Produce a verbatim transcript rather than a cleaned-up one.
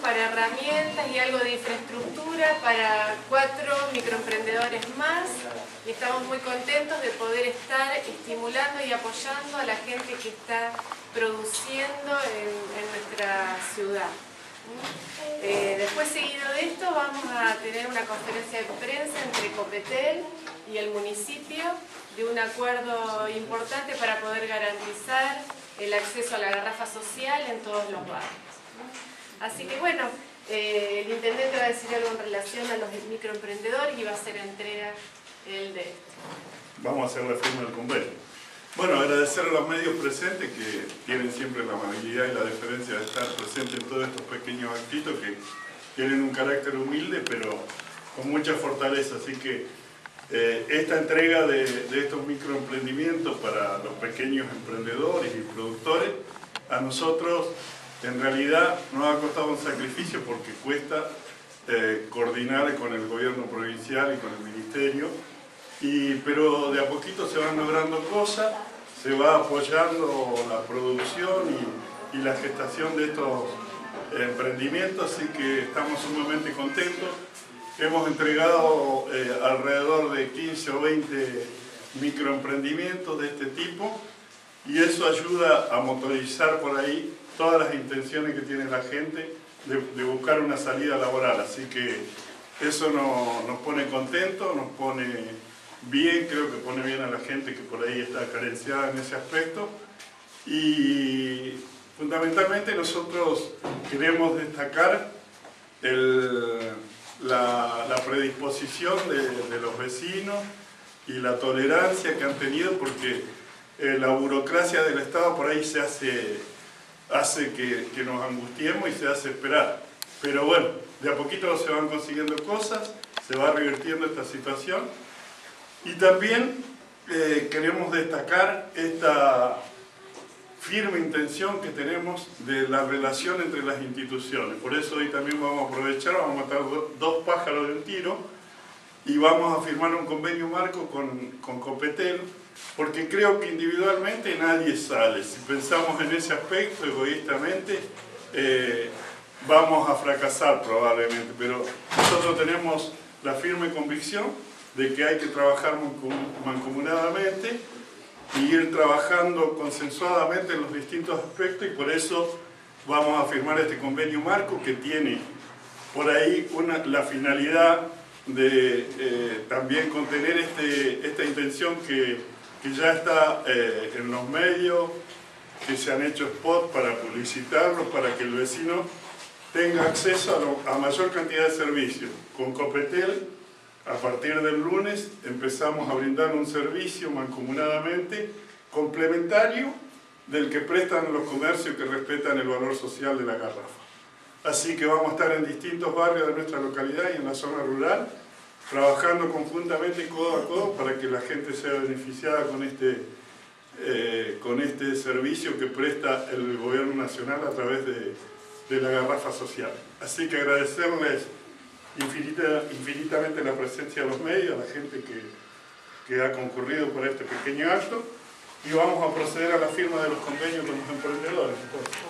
para herramientas y algo de infraestructura para cuatro microemprendedores más. Y estamos muy contentos de poder estar estimulando y apoyando a la gente que está produciendo en, en nuestra ciudad. Eh, después, seguido de esto, vamos a tener una conferencia de prensa entre Copetel y el municipio de un acuerdo importante para poder garantizar el acceso a la garrafa social en todos los barrios. Así que bueno, eh, el intendente va a decir algo en relación a los microemprendedores y va a hacer entrega el de esto. Vamos a hacer la firma del convenio. Bueno, agradecer a los medios presentes que tienen siempre la amabilidad y la deferencia de estar presentes en todos estos pequeños actitos que tienen un carácter humilde pero con mucha fortaleza. Así que eh, esta entrega de, de estos microemprendimientos para los pequeños emprendedores y productores, a nosotros en realidad nos ha costado un sacrificio porque cuesta eh, coordinar con el gobierno provincial y con el ministerio. Y, pero de a poquito se van logrando cosas, se va apoyando la producción y, y la gestación de estos emprendimientos, así que estamos sumamente contentos. Hemos entregado eh, alrededor de quince o veinte microemprendimientos de este tipo y eso ayuda a motorizar por ahí todas las intenciones que tiene la gente de, de buscar una salida laboral, así que eso no, nos pone contentos, nos pone bien, creo que pone bien a la gente que por ahí está carenciada en ese aspecto y fundamentalmente nosotros queremos destacar el, la, la predisposición de, de los vecinos y la tolerancia que han tenido porque eh, la burocracia del Estado por ahí se hace, hace que, que nos angustiemos y se hace esperar, pero bueno, de a poquito se van consiguiendo cosas, se va revirtiendo esta situación. Y también eh, queremos destacar esta firme intención que tenemos de la relación entre las instituciones. Por eso hoy también vamos a aprovechar, vamos a matar do, dos pájaros de un tiro y vamos a firmar un convenio marco con, con Copetel, porque creo que individualmente nadie sale. Si pensamos en ese aspecto egoístamente, eh, vamos a fracasar probablemente, pero nosotros tenemos la firme convicción de que hay que trabajar mancomunadamente y ir trabajando consensuadamente en los distintos aspectos y por eso vamos a firmar este convenio marco que tiene por ahí una, la finalidad de eh, también contener este, esta intención que, que ya está eh, en los medios, que se han hecho spots para publicitarlos, para que el vecino tenga acceso a, lo, a mayor cantidad de servicios. Con Copetel, a partir del lunes empezamos a brindar un servicio mancomunadamente complementario del que prestan los comercios que respetan el valor social de la garrafa. Así que vamos a estar en distintos barrios de nuestra localidad y en la zona rural, trabajando conjuntamente codo a codo para que la gente sea beneficiada con este, eh, con este servicio que presta el gobierno nacional a través de, de la garrafa social. Así que agradecerles Infinita, infinitamente la presencia de los medios, a la gente que, que ha concurrido por este pequeño acto y vamos a proceder a la firma de los convenios con los emprendedores.